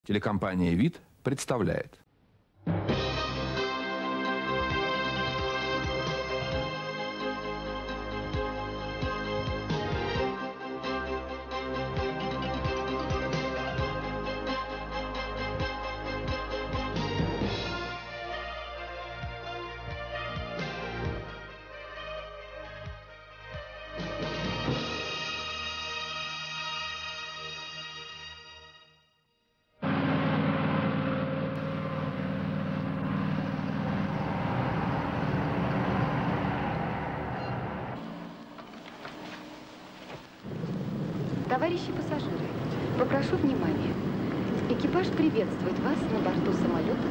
Телекомпания «Вид» представляет. Товарищи пассажиры, попрошу внимания. Экипаж приветствует вас на борту самолета.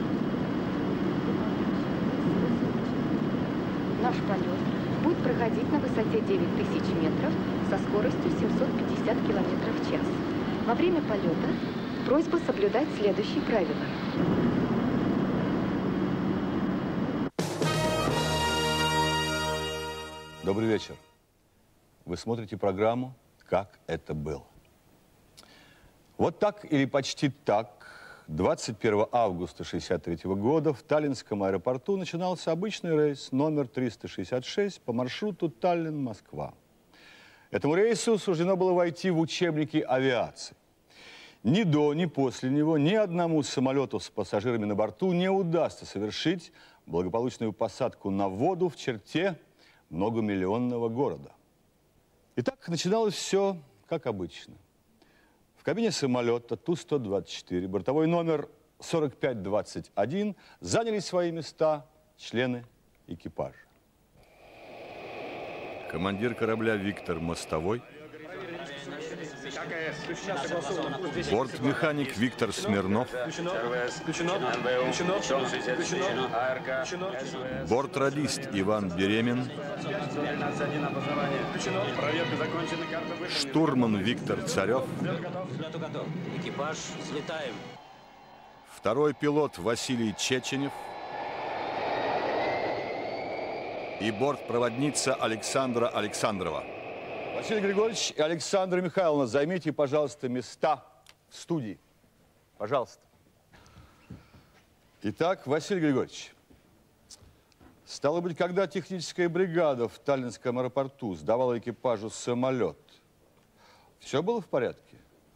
Наш полет будет проходить на высоте 9000 метров со скоростью 750 километров в час. Во время полета просьба соблюдать следующие правила. Добрый вечер. Вы смотрите программу «Как это было». Вот так или почти так 21 августа 1963 года в Таллинском аэропорту начинался обычный рейс номер 366 по маршруту Таллин-Москва. Этому рейсу суждено было войти в учебники авиации. Ни до, ни после него ни одному самолету с пассажирами на борту не удастся совершить благополучную посадку на воду в черте многомиллионного города. Итак, начиналось все как обычно. В кабине самолета Ту-124, бортовой номер 4521, заняли свои места члены экипажа. Командир корабля Виктор Мостовой, бортмеханик Виктор Смирнов, бортрадист Иван Беремин, штурман Виктор Царев, экипаж, взлетаем. второй пилот Василий Чеченев и бортпроводница Александра Александрова. Василий Григорьевич и Александра Михайловна, займите, пожалуйста, места в студии. Пожалуйста. Итак, Василий Григорьевич, стало быть, когда техническая бригада в Таллинском аэропорту сдавала экипажу самолет, все было в порядке?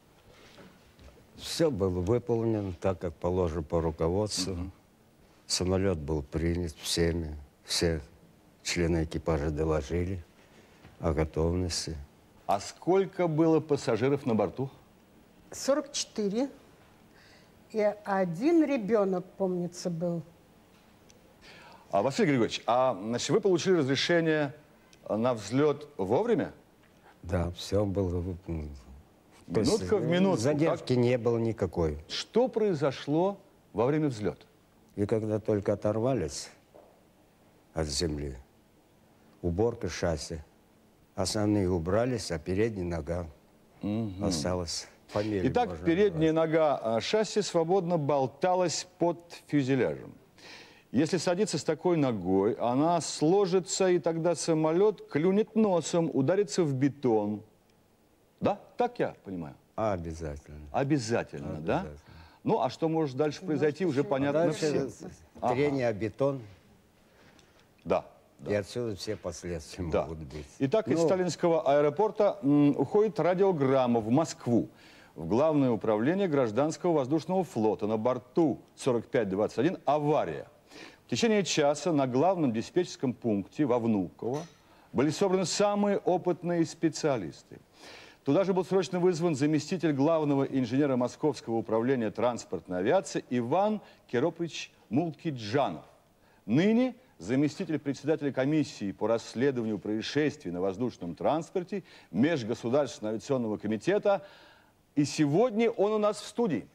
Все было выполнено так, как положено по руководству. Самолет был принят всеми, все члены экипажа доложили о готовности. А сколько было пассажиров на борту? 44. И один ребенок, помнится, был. Василий Григорьевич, значит, вы получили разрешение на взлет вовремя? Да, все было выполнено. Минутка в минутку. Задержки не было никакой. Что произошло во время взлета? И когда только оторвались от земли, уборка шасси. Основные убрались, а передняя нога осталась. Фамилию Итак, передняя нога шасси свободно болталась под фюзеляжем. Если садиться с такой ногой, она сложится, и тогда самолет клюнет носом, ударится в бетон. Да? Так я понимаю? Обязательно. Обязательно, да? Ну, а что может дальше произойти, уже понятно всем. Трение о бетон. Да. И отсюда все последствия могут быть. Итак, из Таллинского аэропорта уходит радиограмма в Москву, в Главное управление гражданского воздушного флота. На борту 4521 авария. В течение часа на главном диспетчерском пункте во Внуково были собраны самые опытные специалисты. Туда же был срочно вызван заместитель главного инженера Московского управления транспортной авиации Иван Керопович Мулкиджанов. Ныне заместитель председателя комиссии по расследованию происшествий на воздушном транспорте Межгосударственного авиационного комитета. И сегодня он у нас в студии.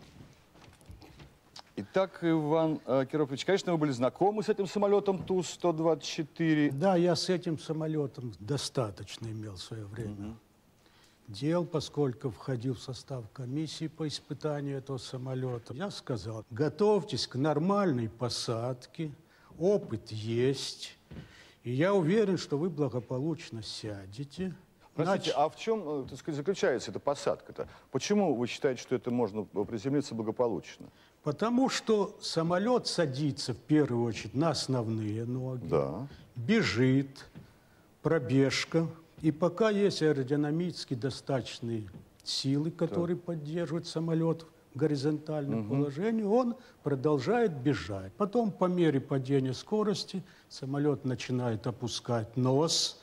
Итак, Иван Керопович, конечно, вы были знакомы с этим самолетом Ту-124. Да, я с этим самолетом достаточно имел в свое время дел, поскольку входил в состав комиссии по испытанию этого самолета. Я сказал, готовьтесь к нормальной посадке, опыт есть, и я уверен, что вы благополучно сядете. Простите, а в чем, так сказать, заключается эта посадка-то? Почему вы считаете, что это можно приземлиться благополучно? Потому что самолет садится в первую очередь на основные ноги, Да. бежит, пробежка. И пока есть аэродинамически достаточные силы, которые поддерживают самолет в горизонтальном положении, он продолжает бежать. Потом по мере падения скорости самолет начинает опускать нос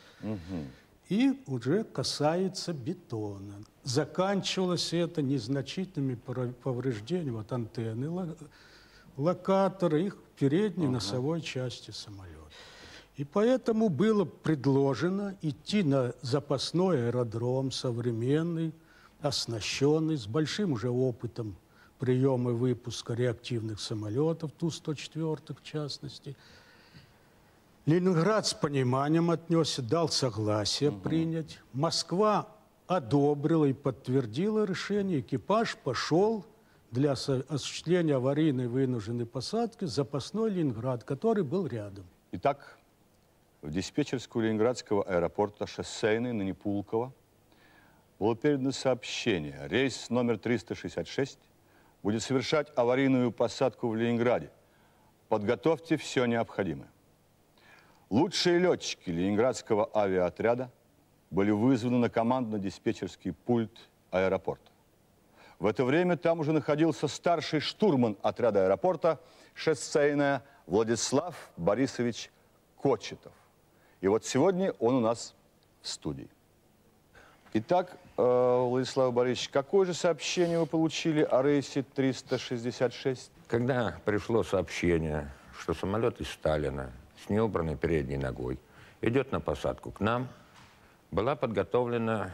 и уже касается бетона. Заканчивалось это незначительными повреждениями вот антенны, локатора, их передней носовой части самолета. И поэтому было предложено идти на запасной аэродром, современный, оснащенный, с большим уже опытом приема и выпуска реактивных самолетов, Ту-104 в частности. Ленинград с пониманием отнесся, дал согласие принять. Москва одобрила и подтвердила решение. Экипаж пошел для осуществления аварийной вынужденной посадки в запасной Ленинград, который был рядом. Итак, в диспетчерскую Ленинградского аэропорта шоссейной на Непулково было передано сообщение. Рейс номер 366 будет совершать аварийную посадку в Ленинграде. Подготовьте все необходимое. Лучшие летчики Ленинградского авиаотряда были вызваны на командно-диспетчерский пульт аэропорта. В это время там уже находился старший штурман отряда аэропорта шоссейная Владислав Борисович Кочетов. И вот сегодня он у нас в студии. Итак, Владислав Борисович, какое же сообщение вы получили о рейсе 366? Когда пришло сообщение, что самолет из Сталина с неубранной передней ногой идет на посадку к нам, была подготовлена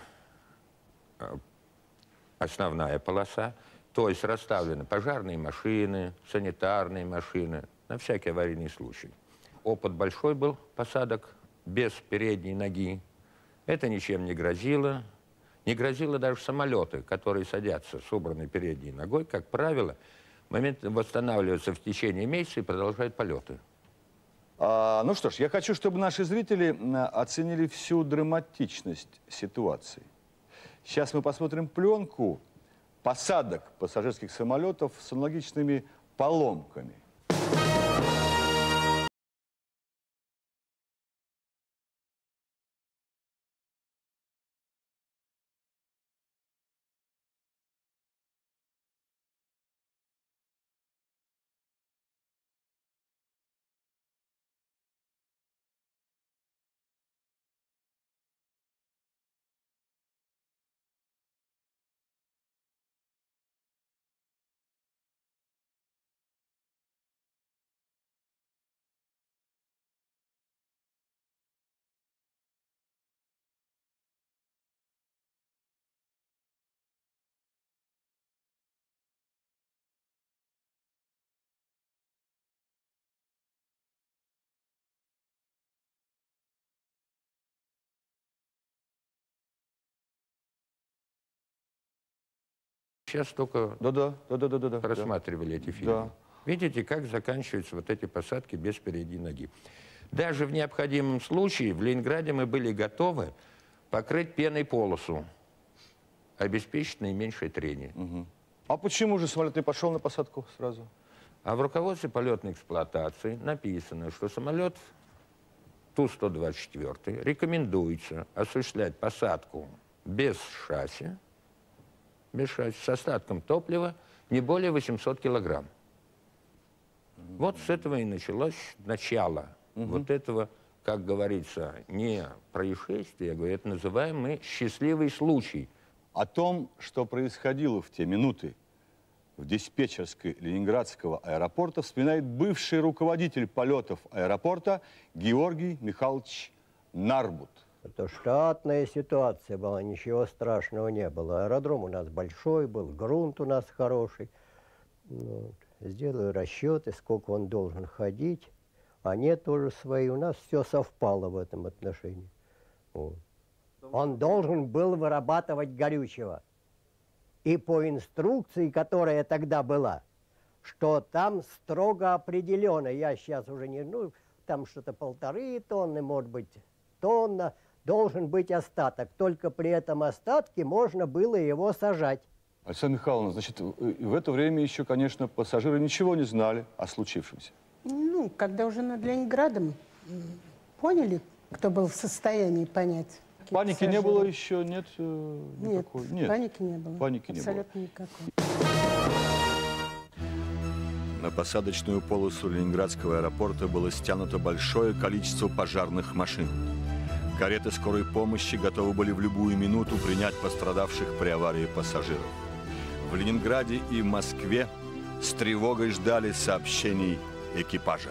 основная полоса, то есть расставлены пожарные машины, санитарные машины, на всякий аварийный случай. Опыт большой был посадок без передней ноги. Это ничем не грозило. Не грозило даже самолеты, которые садятся с убранной передней ногой, как правило, моментально восстанавливаются в течение месяца и продолжают полеты. Ну что ж, я хочу, чтобы наши зрители оценили всю драматичность ситуации. Сейчас мы посмотрим пленку посадок пассажирских самолетов с аналогичными поломками. Сейчас только рассматривали эти фильмы. Да. Видите, как заканчиваются вот эти посадки без передней ноги. Даже в необходимом случае в Ленинграде мы были готовы покрыть пеной полосу, обеспечить наименьшее трение. А почему же самолет не пошел на посадку сразу? А в руководстве полетной эксплуатации написано, что самолет Ту-124 рекомендуется осуществлять посадку без шасси, с остатком топлива не более 800 килограмм. Вот с этого и началось начало вот этого, как говорится, не происшествия, я говорю, это называем мы счастливый случай. О том, что происходило в те минуты в диспетчерской Ленинградского аэропорта, вспоминает бывший руководитель полетов аэропорта Георгий Михайлович Нарбут. Это штатная ситуация была, ничего страшного не было. Аэродром у нас большой был, грунт у нас хороший. Вот. Сделаю расчеты, сколько он должен ходить. Они тоже свои. У нас все совпало в этом отношении. Вот. Он должен был вырабатывать горючего. И по инструкции, которая тогда была, что там строго определено, я сейчас уже не, там что-то 1,5 тонны, может быть, тонна. должен быть остаток. Только при этом остатке можно было его сажать. Александра Михайловна, значит, в это время еще, конечно, пассажиры ничего не знали о случившемся. Ну, когда уже над Ленинградом поняли, кто был в состоянии понять. Паники не было еще, нет? Нет, Нет, паники не было. Паники не было. Абсолютно никакой. На посадочную полосу Ленинградского аэропорта было стянуто большое количество пожарных машин. Кареты скорой помощи готовы были в любую минуту принять пострадавших при аварии пассажиров. В Ленинграде и Москве с тревогой ждали сообщений экипажа.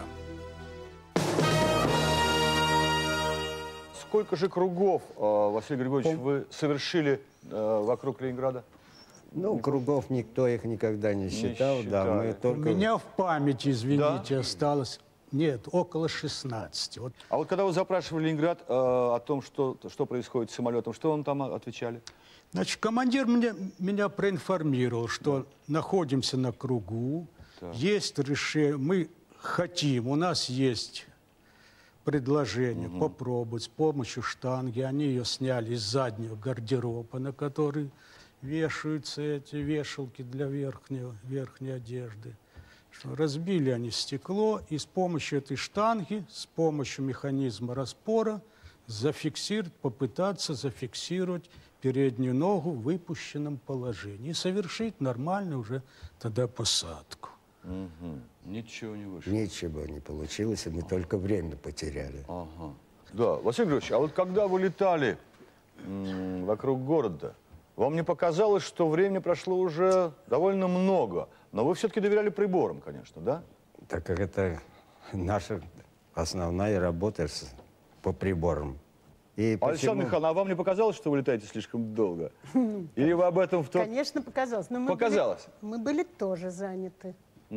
Сколько же кругов, Василий Григорьевич, вы совершили вокруг Ленинграда? Ну, кругов никто их никогда не считал. Да, мы У только... меня в памяти, извините, осталось... Нет, около 16. Вот. А вот когда вы запрашивали Ленинград о том, что происходит с самолетом, что вам там отвечали? Значит, командир меня проинформировал, что находимся на кругу, есть решение, мы хотим, у нас есть предложение попробовать с помощью штанги. Они ее сняли из заднего гардероба, на который вешаются эти вешалки для верхней одежды. Разбили они стекло, и с помощью этой штанги, с помощью механизма распора попытаться зафиксировать переднюю ногу в выпущенном положении и совершить нормально уже тогда посадку. Ничего не вышло. Ничего не получилось, и мы только время потеряли. Ага. Да, Василий Григорьевич, а вот когда вы летали вокруг города, вам не показалось, что времени прошло уже довольно много, но вы все-таки доверяли приборам, конечно, да? Так как это наша основная работа по приборам. И Александра Михайловна, а вам не показалось, что вы летаете слишком долго? Или вы об этом в тот... Конечно, показалось. Но Показалось? Мы были тоже заняты.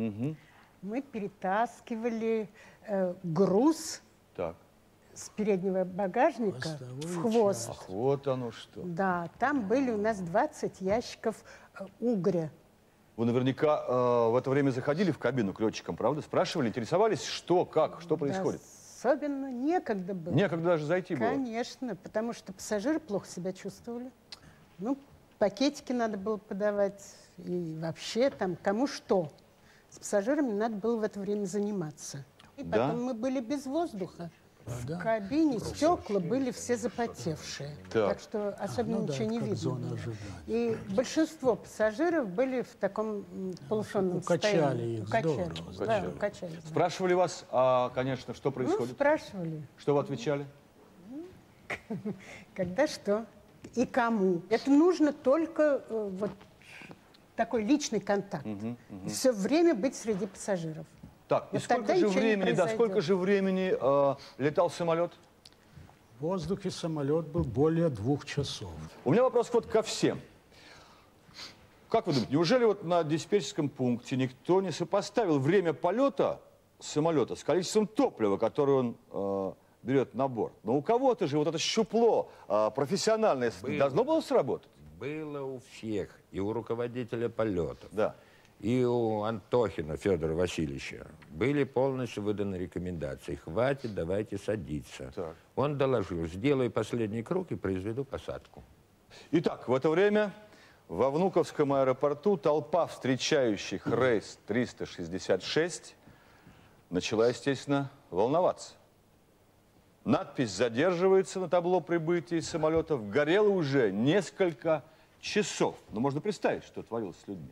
Мы перетаскивали груз с переднего багажника в хвост. Ах, вот оно что. Да, там были у нас 20 ящиков угря. Вы наверняка в это время заходили в кабину к летчикам, правда? Спрашивали, интересовались, что, как, что происходит? Да, особенно некогда было. Некогда даже зайти было? Конечно, потому что пассажиры плохо себя чувствовали. Ну, пакетики надо было подавать, и вообще там кому что. С пассажирами надо было в это время заниматься. И потом мы были без воздуха. В кабине стекла были все запотевшие. Так что особенно ничего не видно было. И большинство пассажиров были в таком полусонном состоянии. Укачали. Спрашивали вас, конечно, что происходит? Ну, спрашивали. Что вы отвечали? Когда что и кому. Это нужно только вот такой личный контакт. Все время быть среди пассажиров. Так, и сколько же времени летал самолет? В воздухе самолет был более 2 часов. У меня вопрос вот ко всем. Как вы думаете, неужели вот на диспетчерском пункте никто не сопоставил время полета самолета с количеством топлива, которое он берет на борт? Но у кого-то же вот это щупло профессиональное должно было сработать? Было у всех, и у руководителя полетов. Да. И у Антохина Федора Васильевича были полностью выданы рекомендации. Хватит, давайте садиться. Так. Он доложил, сделаю последний круг и произведу посадку. Итак, в это время во Внуковском аэропорту толпа встречающих рейс 366 начала, естественно, волноваться. Надпись «Задерживается» на табло прибытия самолетов горела уже несколько часов. Но можно представить, что творилось с людьми.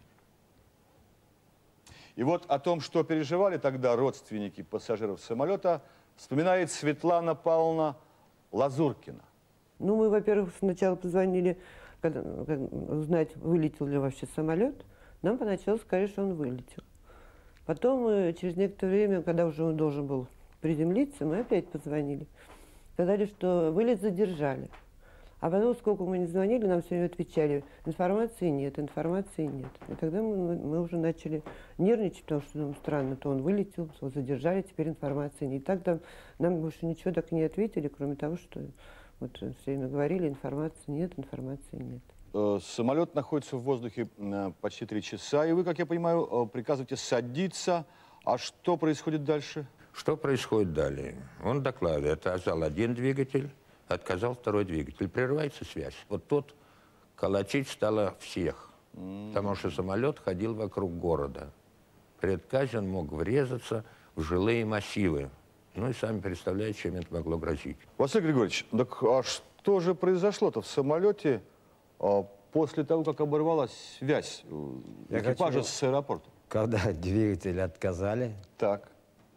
И вот о том, что переживали тогда родственники пассажиров самолета, вспоминает Светлана Павловна Лазуркина. Ну, мы, во-первых, сначала позвонили, узнать, вылетел ли вообще самолет. Нам поначалу сказали, что он вылетел. Потом, через некоторое время, когда уже он должен был приземлиться, мы опять позвонили. Сказали, что вылет задержали. А потом, сколько мы не звонили, нам все время отвечали, информации нет, информации нет. И тогда мы уже начали нервничать, потому что нам странно, то он вылетел, его задержали, теперь информации нет. И так нам больше ничего так и не ответили, кроме того, что вот все время говорили, информации нет, информации нет. Самолет находится в воздухе почти 3 часа, и вы, как я понимаю, приказываете садиться. А что происходит дальше? Что происходит далее? Он докладывает, отказал один двигатель, отказал второй двигатель. Прерывается связь. Вот тут колотить стало всех, потому что самолет ходил вокруг города. При отказе он мог врезаться в жилые массивы. Ну и сами представляете, чем это могло грозить. Василий Григорьевич, так а что же произошло-то в самолете после того, как оборвалась связь экипажа с аэропортом? Когда двигатели отказали, так,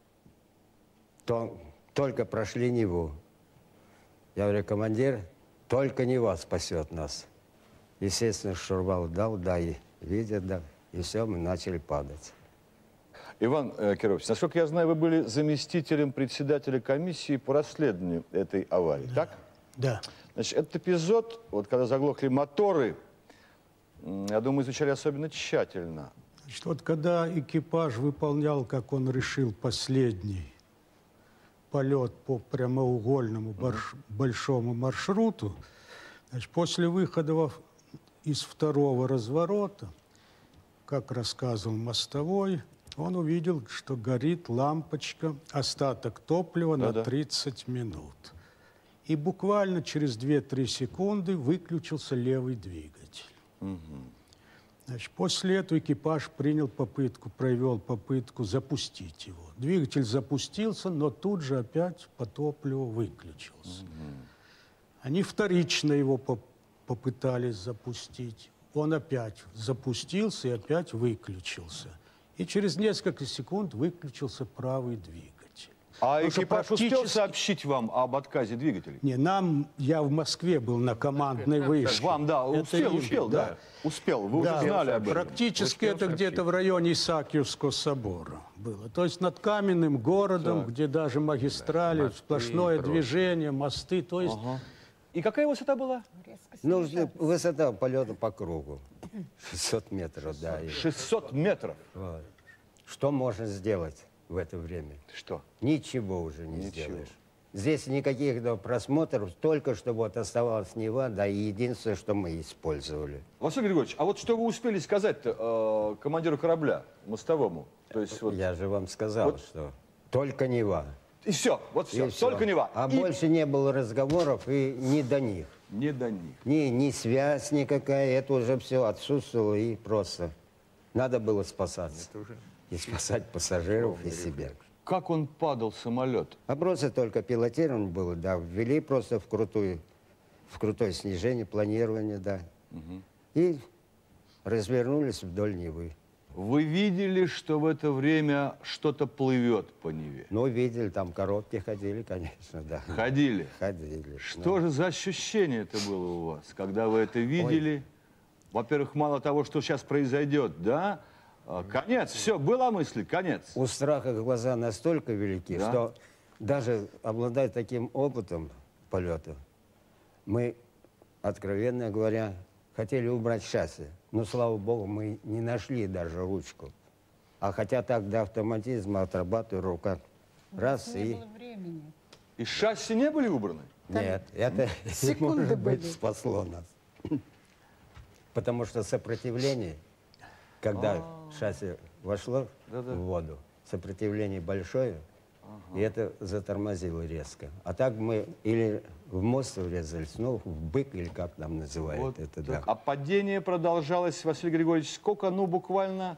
то только прошли Неву. Я говорю, командир, только Нева спасет нас. Естественно, штурвал дал, да, и видят, да, и все, мы начали падать. Иван Кирович, насколько я знаю, вы были заместителем председателя комиссии по расследованию этой аварии, так? Да. Значит, этот эпизод, вот когда заглохли моторы, я думаю, изучали особенно тщательно. Значит, вот когда экипаж выполнял, как он решил, последний полет по прямоугольному большому маршруту, значит, после выхода из второго разворота, как рассказывал мостовой, он увидел, что горит лампочка, остаток топлива на 30 минут. И буквально через 2-3 секунды выключился левый двигатель. Значит, после этого экипаж провел попытку запустить его. Двигатель запустился, но тут же опять по топливу выключился. Они вторично его попытались запустить. Он опять запустился и опять выключился. И через несколько секунд выключился правый двигатель. А экипаж успел сообщить вам об отказе двигателей? Не, я в Москве был на командной вышке. Вам, да, успел, да. Успел, вы уже знали об этом. Практически это где-то в районе Исаакиевского собора было. То есть над каменным городом, где даже магистрали, сплошное движение, мосты. То есть... И какая высота была? Ну, высота полета по кругу. 600 метров, да. 600 метров? Вот. Что можно сделать в это время? Что? Ничего уже не сделаешь. Здесь никаких просмотров, только что вот оставалась Нева, да, и единственное, что мы использовали. Василий Григорьевич, а вот что вы успели сказать-то командиру корабля, мостовому? То есть, вот... Я же вам сказал, что только Нева. И все, вот все, только Нева. А больше не было разговоров и не до них. Не до них. Ни связь никакая, это уже все отсутствовало, и просто надо было спасаться. И спасать пассажиров и себя. Как он падал, самолет? А просто только пилотирование было, да, ввели просто в крутое снижение, планирование, да. И развернулись вдоль Невы. Вы видели, что в это время что-то плывет по Неве? Ну, видели, там коробки ходили, конечно, да. Ходили? Ходили. Что же за ощущение это было у вас, когда вы это видели? Во-первых, мало того, что сейчас произойдет, да? Конец, все, была мысль, конец. У страха глаза настолько велики, что даже обладая таким опытом полета, мы, откровенно говоря, хотели убрать шасси. Но, слава богу, мы не нашли даже ручку. А хотя так до автоматизма отрабатываю рука. Раз и... И шасси не были убраны? Нет, это, может быть, спасло нас. Потому что сопротивление, когда шасси вошло в воду, сопротивление большое, и это затормозило резко. А так мы или в мост врезались, ну, в бык, или как там называют Вот это, так. да. А падение продолжалось, Василий Григорьевич, сколько? Ну, буквально...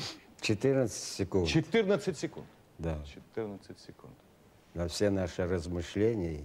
14 секунд. 14 секунд? Да. 14 секунд. На все наши размышления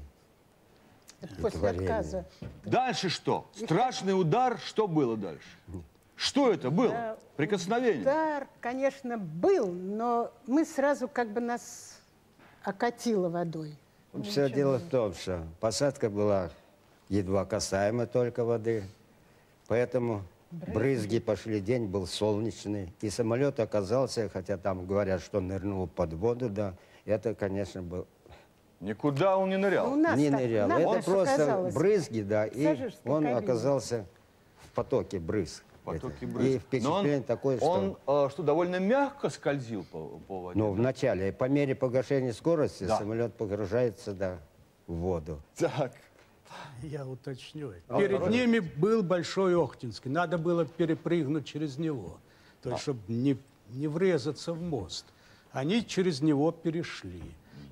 и После творения. отказа. Дальше что? Страшный удар, что было дальше? Что это было? Прикосновение? Удар, конечно, был, но мы сразу как бы нас окатило водой. Все дело в том, что посадка была едва касаема только воды, поэтому брызги пошли, день был солнечный, и самолет оказался, хотя там говорят, что нырнул под воду, да, это, конечно, был... Никуда он не нырял? Не нырял, это просто брызги, да, и он кабине. оказался в потоке брызг. Потоки И брызг. впечатление такое, что... Он что, довольно мягко скользил по воде? Ну, вначале, по мере погашения скорости, самолет погружается, да, в воду. Так. Я уточню. Перед ними был Большой Охтинский. Надо было перепрыгнуть через него, то есть, чтобы не врезаться в мост. Они через него перешли.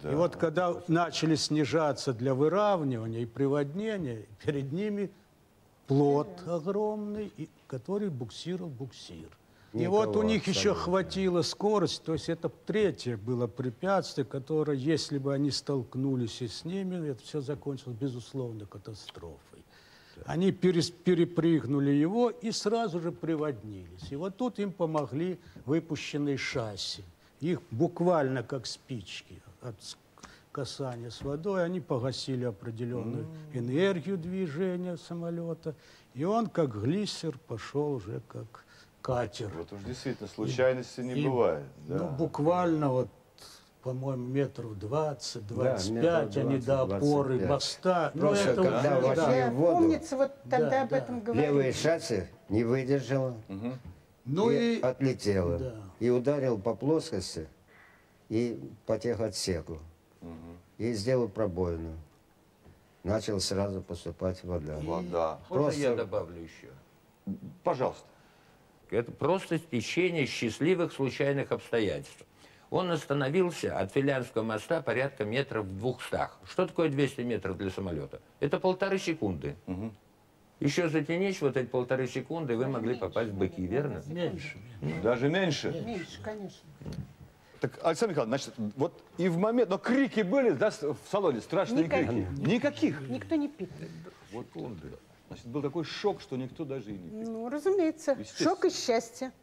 И вот когда начали снижаться для выравнивания и приводнения, перед ними плот огромный, который буксировал буксир. И вот у них еще хватило скорости, то есть это третье было препятствие, которое, если бы они столкнулись и с ними, это все закончилось безусловно катастрофой. Они перепрыгнули его и сразу же приводнились. И вот тут им помогли выпущенные шасси. Их буквально как спички от касания с водой, они погасили определенную энергию движения самолета. И он как глиссер пошел уже как катер. Вот уж действительно, случайности не бывает. Да. Ну, буквально вот, по-моему, метров 20-25, они до опоры моста. Просто ну, когда вошли в воду, помнится, вот тогда об этом говорили. левое шасси не выдержало ну и и отлетело. да. И ударил по плоскости и по техотсеку. И сделал пробоину. Начал сразу поступать вода. Вода. Можно я добавлю еще? Пожалуйста. Это просто стечение счастливых случайных обстоятельств. Он остановился от Филянского моста порядка метров 200. Что такое 200 метров для самолета? Это 1,5 секунды. Еще затянешь вот эти 1,5 секунды, вы могли попасть в быки, верно? Меньше. Даже меньше? Меньше, конечно. Так, Александр Михайлович, значит, вот и в момент... Но крики были, да, в салоне? Страшные крики? Никаких? Никто не пит. Вот значит, был такой шок, что никто даже и не пил. Ну, разумеется. Шок и счастье.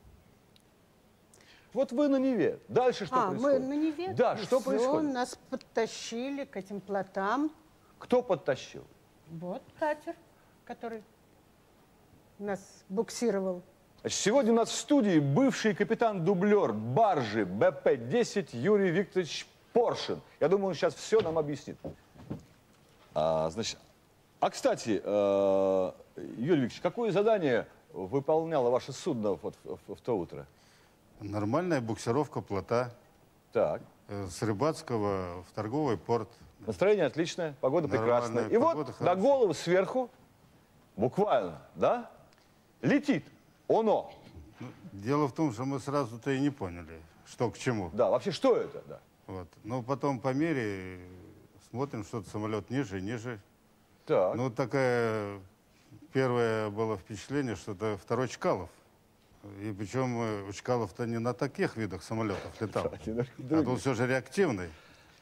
Вот вы на Неве. Дальше что происходит? Мы на Неве? Да, Ну, что всё, происходит? Нас подтащили к этим плотам. Кто подтащил? Вот катер, который нас буксировал. Значит, сегодня у нас в студии бывший капитан-дублер баржи БП-10 Юрий Викторович Поршин. Я думаю, он сейчас все нам объяснит. Кстати, Юрий Викторович, какое задание выполняло ваше судно вот в то утро? Нормальная буксировка плота. Так. С Рыбацкого в торговый порт. Настроение отличное, погода прекрасная. И вот на голову сверху, буквально, да, летит оно. Дело в том, что мы сразу-то и не поняли, что к чему. Да, вообще что это? Да. Вот. Но потом по мере смотрим, что самолет ниже и ниже. Так. Ну, такое первое было впечатление, что это второй Чкалов. И причем Чкалов-то не на таких видах самолетов летал, а тут все же реактивный.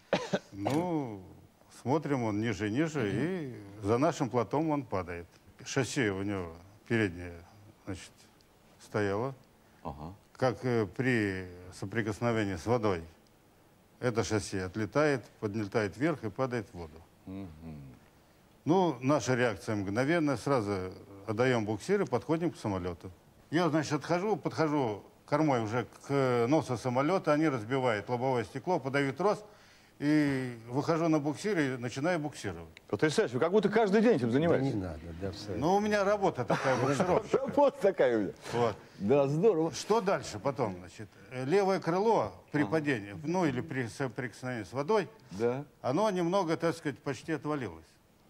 Ну, смотрим, он ниже и ниже, и за нашим плотом он падает. Шасси у него переднее, значит, стояло. Как при соприкосновении с водой. Это шасси отлетает, подлетает вверх и падает в воду. Ну, наша реакция мгновенная. Сразу отдаем буксир и подходим к самолету. Я, значит, подхожу кормой уже к носу самолета, они разбивают лобовое стекло, подают трос, и выхожу на буксир и начинаю буксировать. Потрясающе, вы как будто каждый день этим занимаетесь. Не надо, да, все. Ну, у меня работа такая, буксировка. Работа такая у меня. Вот. Да, здорово. Что дальше потом? Значит, левое крыло при падении, ну или при соприкосновении с водой, оно немного, так сказать, почти отвалилось.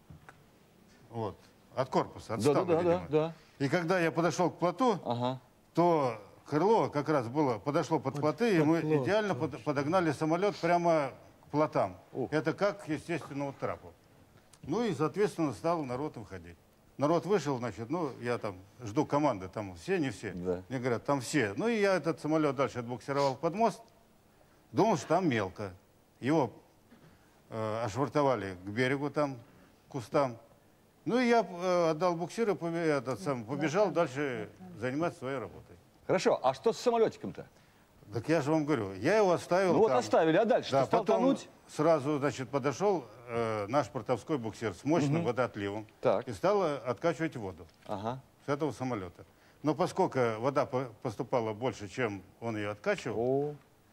Вот. От корпуса, отстало, видимо. Да. И когда я подошел к плоту, то крыло как раз подошло под плоты, и мы идеально подогнали самолет прямо к плотам. Это как к естественному трапу. Ну и, соответственно, стал народ выходить. Народ вышел, значит, ну, я там жду команды, там все, не все. Да. Мне говорят, там все. Ну и я этот самолет дальше отбуксировал под мост, думал, что там мелко. Его ошвартовали к берегу, там, к кустам. Ну и я отдал буксир и побежал дальше заниматься своей работой. Хорошо, а что с самолетиком-то? Так я же вам говорю, я его оставил. Ну вот там. оставили, а дальше? Да, стал потом тонуть? сразу, значит, подошел наш портовской буксир с мощным водоотливом и стал откачивать воду с этого самолета. Но поскольку вода поступала больше, чем он ее откачивал,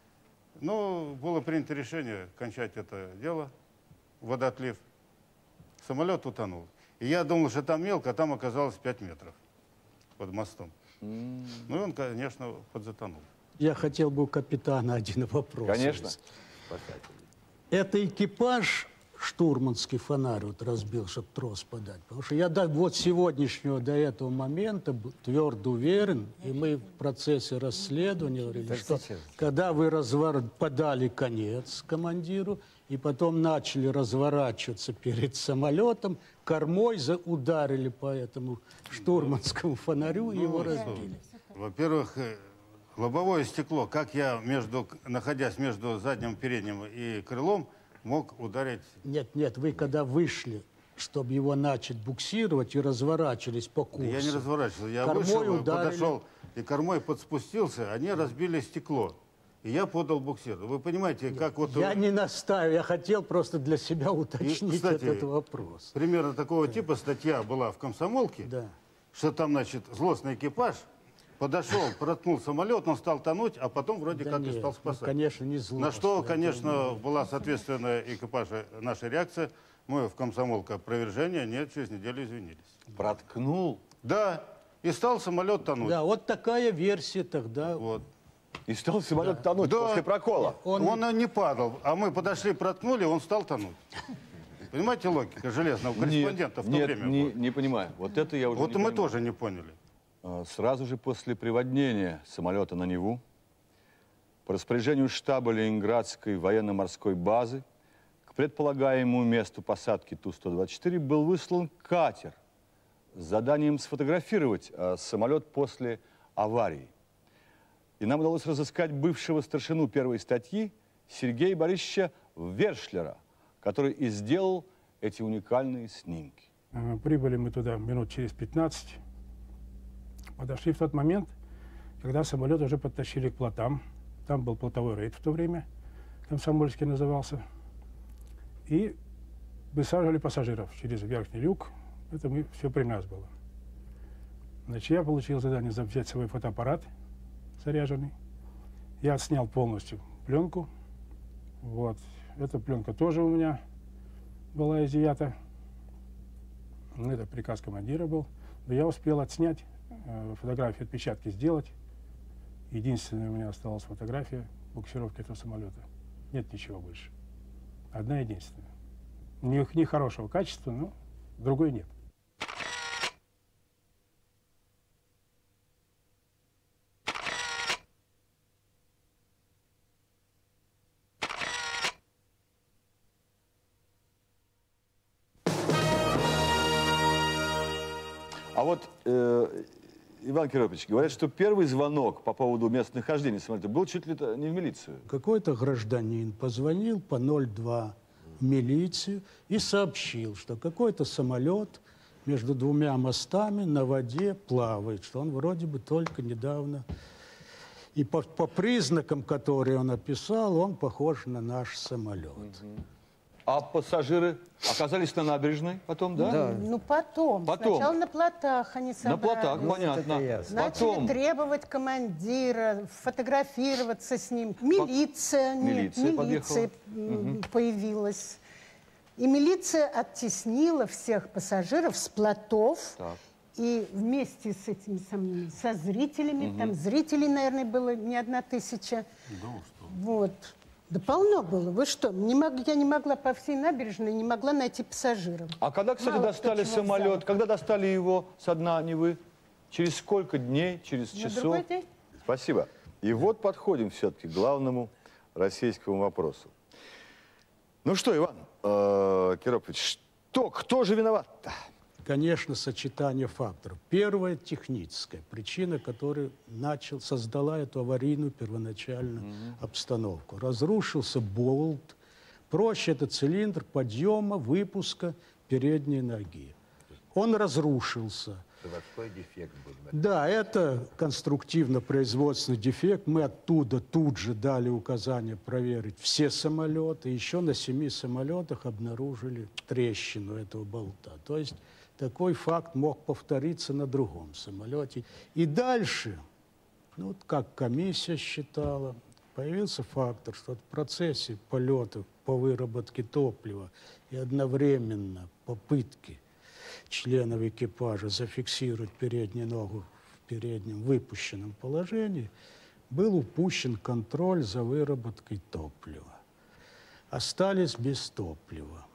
ну, было принято решение кончать это дело, водоотлив. Самолет утонул. И я думал, что там мелко, а там оказалось 5 метров под мостом. Ну и он, конечно, подзатонул. Я хотел бы у капитана один вопрос. Конечно. Это экипаж штурманский фонарь вот разбил, чтобы трос подать. Потому что я вот сегодняшнего до этого момента был твердо уверен, и мы в процессе расследования говорили, что когда вы подали конец командиру, и потом начали разворачиваться перед самолетом, кормой ударили по этому штурманскому фонарю и его разбили. Во-первых, лобовое стекло, как я, находясь между задним и передним и крылом, мог ударить... Нет, вы когда вышли, чтобы его начать буксировать, и разворачивались по курсу. Я не разворачивался, я вышел, подошел, и кормой подспустился, они разбили стекло. И я подал буксир. Вы понимаете, как вот... Я не настаиваю, я хотел просто для себя уточнить, кстати, этот вопрос. Примерно такого типа статья была в «Комсомолке», да. Что там, значит, злостный экипаж подошел, проткнул самолет, он стал тонуть, а потом вроде как и стал спасать. Ну, конечно, не злость. На что, конечно, была соответственная экипажа наша реакция. Мы в «Комсомолке» опровержение, нет, через неделю извинились. Проткнул? Да, и стал самолет тонуть. Да, вот такая версия тогда. Вот. И стал самолет тонуть после прокола? Он не падал, а мы подошли, проткнули, он стал тонуть. Понимаете логика железного корреспондента в то время? Не понимаю. Вот это я уже не понимаю. Вот мы тоже не поняли. Сразу же после приводнения самолета на Неву по распоряжению штаба Ленинградской военно-морской базы к предполагаемому месту посадки Ту-124 был выслан катер с заданием сфотографировать самолет после аварии. И нам удалось разыскать бывшего старшину первой статьи Сергея Борисовича Вершлера, который и сделал эти уникальные снимки. Прибыли мы туда минут через 15. Подошли в тот момент, когда самолет уже подтащили к плотам. Там был плотовой рейд в то время, Комсомольский назывался. И высаживали пассажиров через верхний люк. Это все при нас было. Значит, я получил задание взять свой фотоаппарат заряженный. Я отснял полностью пленку. Вот. Эта пленка тоже у меня была изъята. Это приказ командира был. Но я успел отснять, фотографии, отпечатки сделать. Единственная у меня осталась фотография буксировки этого самолета. Нет ничего больше. Одна единственная. Не хорошего качества, но другой нет. А вот, Иван Кирипович, говорят, что первый звонок по поводу местонахождения самолета был чуть ли не в милицию. Какой-то гражданин позвонил по 02 в милицию и сообщил, что какой-то самолет между двумя мостами на воде плавает, что он вроде бы только недавно... И по признакам, которые он описал, он похож на наш самолет. А пассажиры оказались на набережной потом, да? Да. Ну, потом. Сначала на плотах они собрались. На плотах, понятно. Начали требовать командира, фотографироваться с ним. Милиция появилась. И милиция оттеснила всех пассажиров с плотов. Так. И вместе с этими со зрителями, там зрителей, наверное, было не 1000. Да, вот. Да полно было. Вы что? Я не могла по всей набережной, не могла найти пассажиров. А когда, кстати, достали самолет? Когда достали его со дна Невы? Через сколько дней? Через часов? На другой день. Спасибо. И вот подходим все-таки к главному российскому вопросу. Ну что, Иван Кирипович, кто же виноват-то? Конечно, сочетание факторов. Первая техническая причина, которая создала эту аварийную первоначальную обстановку. Разрушился болт. Проще это цилиндр подъема, выпуска передней ноги. Он разрушился. Заводской дефект был. Да, это конструктивно-производственный дефект. Мы оттуда тут же дали указание проверить все самолеты. Еще на 7 самолетах обнаружили трещину этого болта. То есть такой факт мог повториться на другом самолете. И дальше, ну, вот как комиссия считала, появился фактор, что в процессе полета по выработке топлива и одновременно попытки членов экипажа зафиксировать переднюю ногу в переднем выпущенном положении, был упущен контроль за выработкой топлива. Остались без топлива.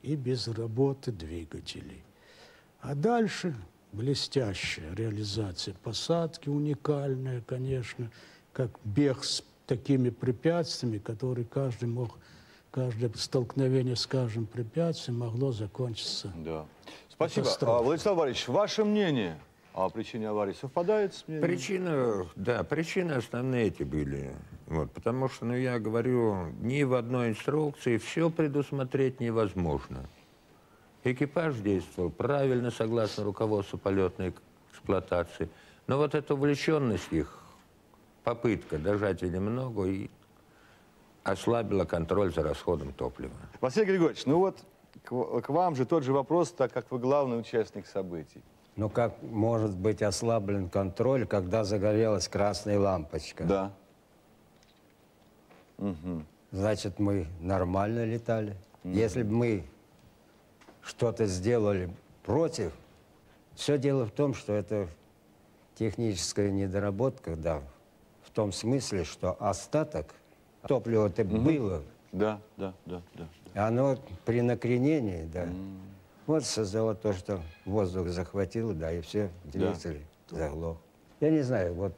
и без работы двигателей. А дальше блестящая реализация посадки, уникальная, конечно, как бег с такими препятствиями, которые каждое столкновение с каждым препятствием могло закончиться. Да. Спасибо. катастрофой. Владислав Валерьевич, ваше мнение о причине аварии совпадает с мнением? Причины основные эти были. Вот, потому что, я говорю, ни в одной инструкции все предусмотреть невозможно. Экипаж действовал правильно, согласно руководству полетной эксплуатации. Но вот эта увлеченность их, попытка дожать немного, и ослабила контроль за расходом топлива. Василий Григорьевич, к вам же тот же вопрос, так как вы главный участник событий. Ну как может быть ослаблен контроль, когда загорелась красная лампочка? Да. Угу. Значит, мы нормально летали. Если бы мы что-то сделали против, все дело в том, что это техническая недоработка, да, в том смысле, что остаток топлива-то было. Да. Оно при накренении, да. Вот создало то, что воздух захватило, да, и все, двигатель заглох. Я не знаю, вот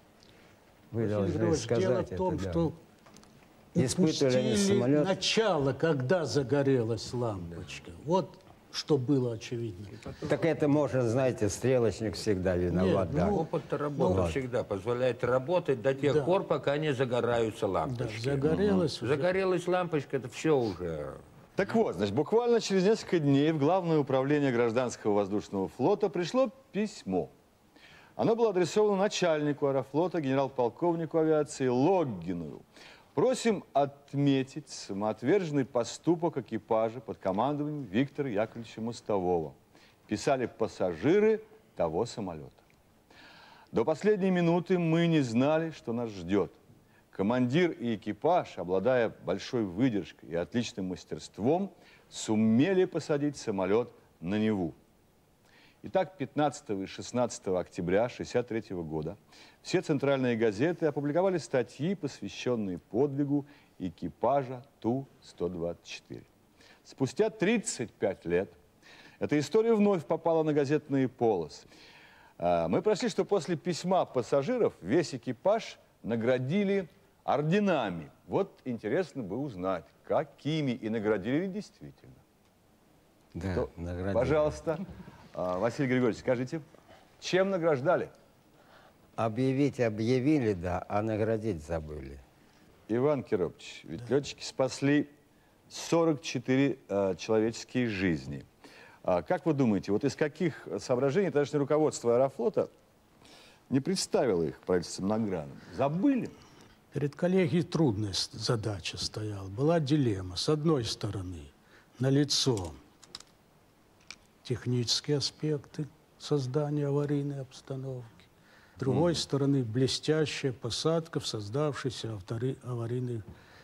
вы должны сказать дело в том, это, что испытывали самолет. Начало, когда загорелась лампочка. Вот что было очевидно. Так это можно, знаете, стрелочник всегда виноват. Нет, опыт работы всегда позволяет работать до тех пор, пока не загораются лампочки. Да, загорелась лампочка, это все уже. Так вот, значит, буквально через несколько дней в Главное управление гражданского воздушного флота пришло письмо. Оно было адресовано начальнику аэрофлота, генерал-полковнику авиации Логгину. Просим отметить самоотверженный поступок экипажа под командованием Виктора Яковлевича Мостового. Писали пассажиры того самолета. До последней минуты мы не знали, что нас ждет. Командир и экипаж, обладая большой выдержкой и отличным мастерством, сумели посадить самолет на Неву. Итак, 15 и 16 октября 1963 года все центральные газеты опубликовали статьи, посвященные подвигу экипажа Ту-124. Спустя 35 лет эта история вновь попала на газетные полосы. Мы прочли, что после письма пассажиров весь экипаж наградили орденами. Вот интересно бы узнать, какими и наградили ли действительно. Да, наградили. Пожалуйста, Василий Григорьевич, скажите, чем награждали? Объявить объявили, да, а наградить забыли. Иван Кирович, ведь летчики спасли 44 человеческие жизни. Как вы думаете, вот из каких соображений тогдашнее руководство Аэрофлота не представило их правительственным наградам? Забыли? Перед коллегией трудная задача стояла. Была дилемма. С одной стороны, налицо технические аспекты создания аварийной обстановки. С другой стороны, блестящая посадка в создавшейся аварийной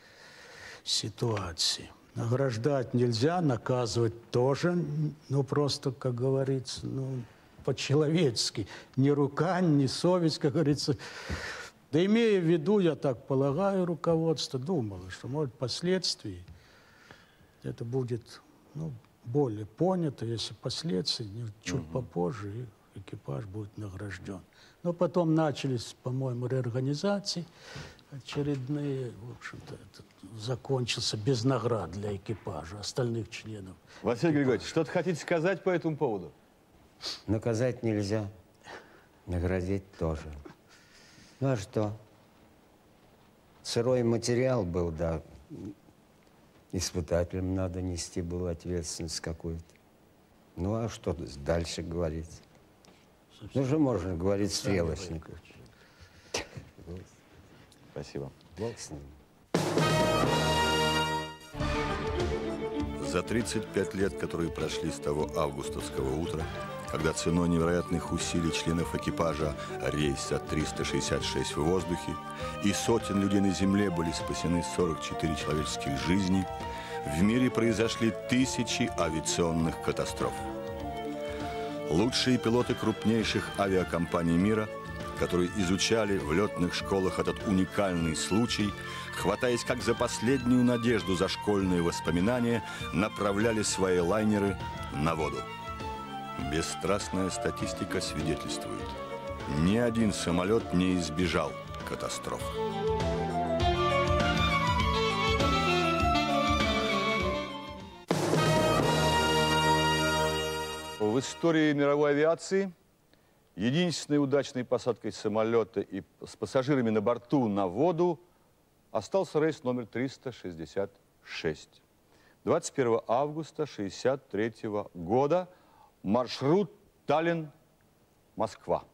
ситуации. Награждать нельзя, наказывать тоже, ну просто, как говорится, ну, по-человечески. Ни рука, ни совесть, как говорится. Да имея в виду, я так полагаю, руководство думало, что, может, впоследствии это будет, ну, более понято, если впоследствии, чуть попозже, экипаж будет награжден. Но потом начались, по-моему, реорганизации очередные. В общем-то, это закончился без наград для экипажа, остальных членов. Василий Григорьевич, что-то хотите сказать по этому поводу? Наказать нельзя, наградить тоже. Ну а что? Сырой материал был, да. Испытателям надо нести было ответственность какую-то. Ну а что дальше говорить? Ну же можно говорить стрелочнику. Спасибо. Бог с ним. За 35 лет, которые прошли с того августовского утра, когда ценой невероятных усилий членов экипажа рейса 366 в воздухе и сотен людей на земле были спасены 44 человеческих жизни, в мире произошли тысячи авиационных катастроф. Лучшие пилоты крупнейших авиакомпаний мира которые изучали в летных школах этот уникальный случай, хватаясь как за последнюю надежду за школьные воспоминания, направляли свои лайнеры на воду. Бесстрастная статистика свидетельствует, ни один самолет не избежал катастроф. В истории мировой авиации единственной удачной посадкой самолета и с пассажирами на борту на воду остался рейс номер 366. 21 августа 1963 года, маршрут Таллин-Москва.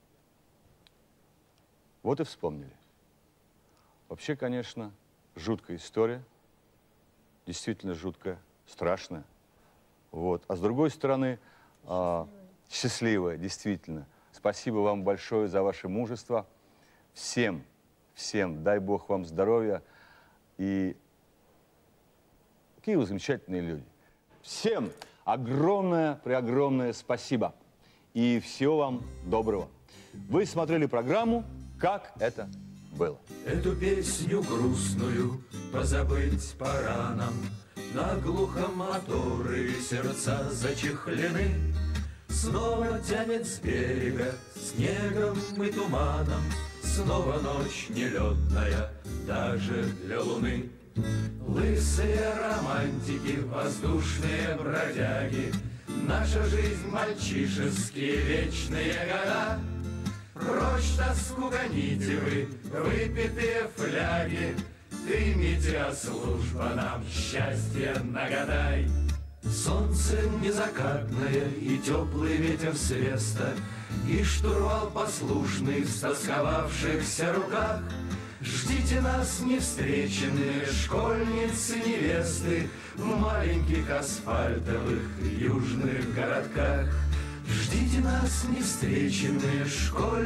Вот и вспомнили. Вообще, конечно, жуткая история, действительно жуткая, страшная. Вот. А с другой стороны, счастливая, действительно. Спасибо вам большое за ваше мужество. Всем, дай Бог вам здоровья. И какие вы замечательные люди. Всем огромное спасибо. И всего вам доброго. Вы смотрели программу «Как это было». Эту песню грустную позабыть пора нам. Наглухо моторы, сердца зачехлены. Снова тянет с берега снегом и туманом. Снова ночь нелетная, даже для луны. Лысые романтики, воздушные бродяги, наша жизнь мальчишеские вечные года. Прочь тоску гоните вы, выпитые фляги, ты, метеослужба, нам счастье нагадай. Солнце незакатное и теплый ветер с веста, и штурвал послушный в стосковавшихся руках. Ждите нас, невстреченные школьницы-невесты, в маленьких асфальтовых южных городках. Ждите нас, невстреченные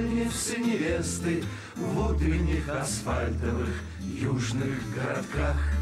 школьницы-невесты, в утренних асфальтовых южных городках.